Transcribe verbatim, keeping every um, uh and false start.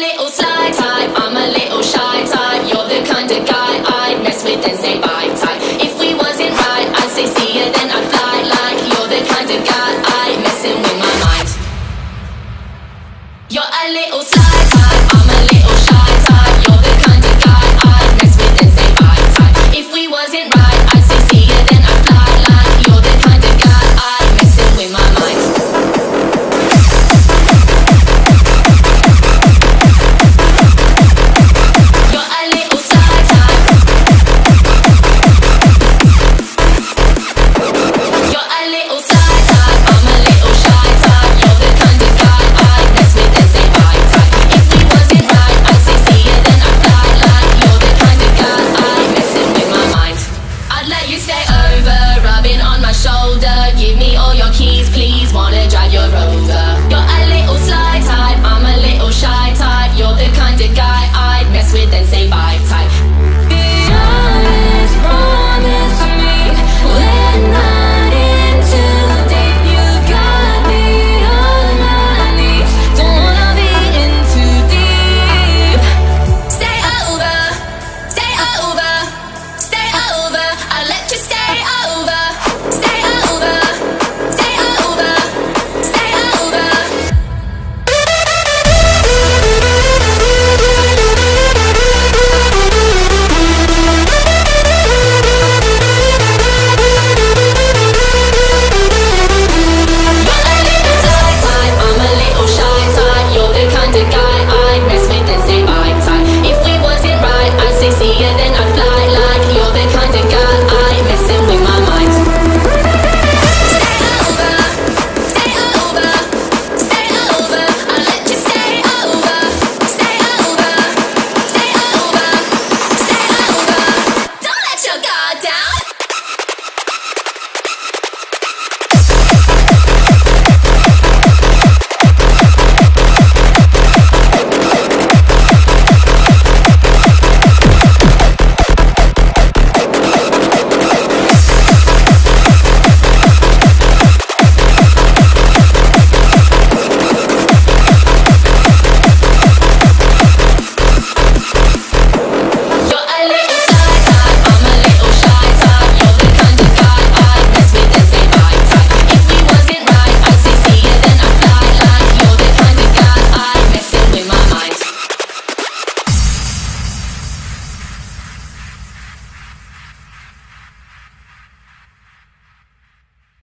little sly type, I'm a little shy type. You're the kind of guy I'd mess with and say bye type. If we wasn't right, I'd say see ya, then I'd fly. Like you're the kind of guy I'd messing with my mind. You're a little sly.